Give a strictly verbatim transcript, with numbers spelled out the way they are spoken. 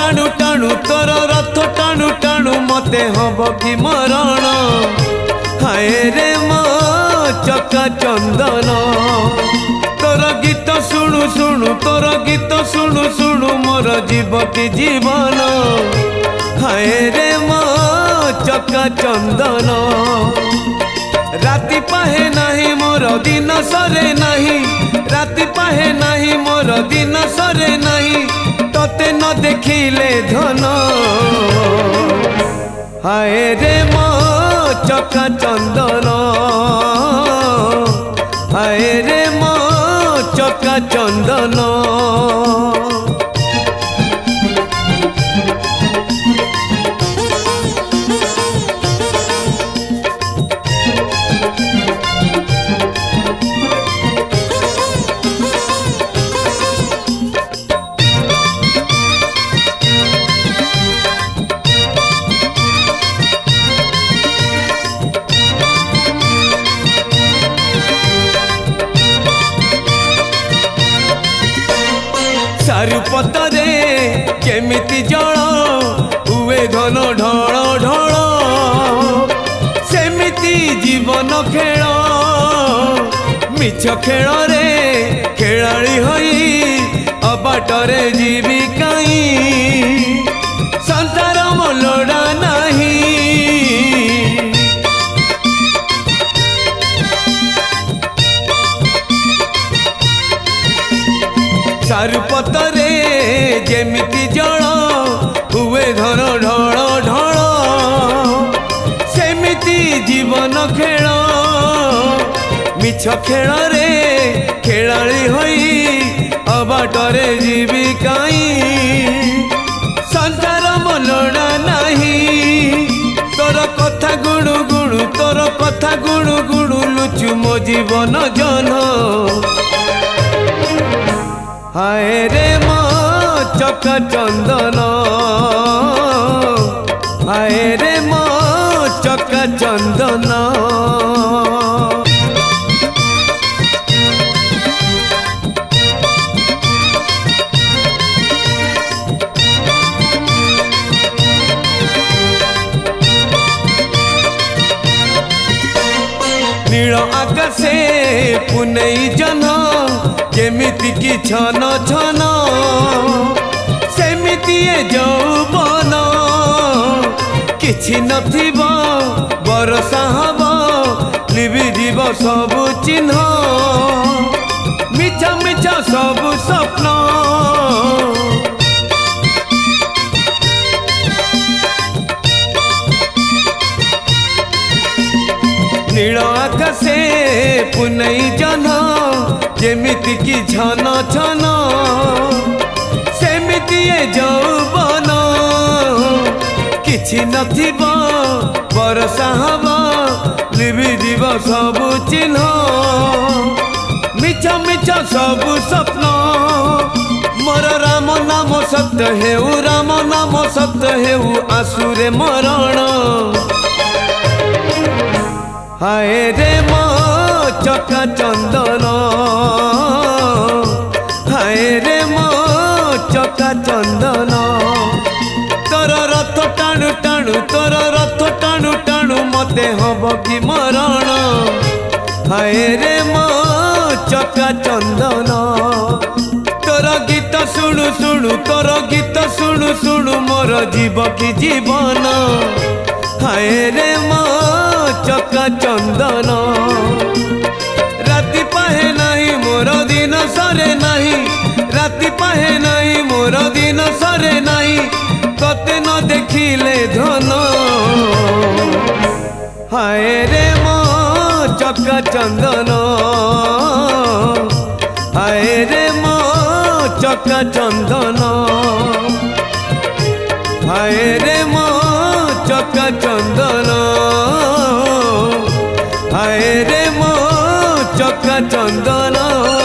टाणु टाणु तोर रथ टाणु टाणु मते हब कि मरण हाय रे मो चका चंदन तोर गीत शुणु शुणु तोर गीत शुणु शुणु मोर जीव कि जीवन हाय रे मो चका चंदन राति पाहे नहीं मोर दिन सरे नहीं राति पाहे नहीं मोर दिन सरे नहीं तोते न देखिले धन हाय रे मो चका चंदन हाय रे मो चका चंदन चारुपतरे केमिति जल हुए घन ढल ढल सेमिति जीवन खेल मिछ खेल रे खेलाड़ी होई अबाटरे जीवी काई संसार मोलड़ा नहीं चारुपतरे जेमिति जल हुए धन ढल ढल सेमिति जीवन खेल मिछ खेल रे खेलाड़ी होई अबाटरे जीवी काई संसार मोलड़ा नहीं तोर कथा गुणु गुणु तोर कथा गुणु गुणु लुचु मो जीवन जन हाय रे मो चका चंदन हाय रे मो चका चंदन नील आकाशे पुनई जन जेमिति की छन छन सेमिति यौवन किछि नथिबो बरसा हबो लिबि जीव सब चिन्ह मिछ मिछ सब स्वप्न नील आकाशे पुनई जन जेमिति की छन छन सेमिति यौवन किछि नथिबो बरसा हबो लिबि जीव सब चिन्ह मिछ मिछ सब स्वप्न मोर राम नाम सत्य हेउ राम नाम सत्य हेउ आसुरे मरण हाय रे मो चका चंदन हाय रे मो चका चंदन तोर रथ टाणु टाणु तोर रथ टाणु टाणु मते हब कि मरण हाय रे मो चका चंदन तोर गीत शुणु शुणु तोर गीत शुणु शुणु मोर जीव कि जीवन हाय रे मो चका चंदन राति पाहे नहीं मोर दिन सरे नहीं राति पाहे नहीं मोर दिन सरे नहीं तोते न देखिले धन हाय रे मो चका चंदन हाय रे मो चका चंदन हाय रे मो चका चंदन हाय रे मो चका चंदन।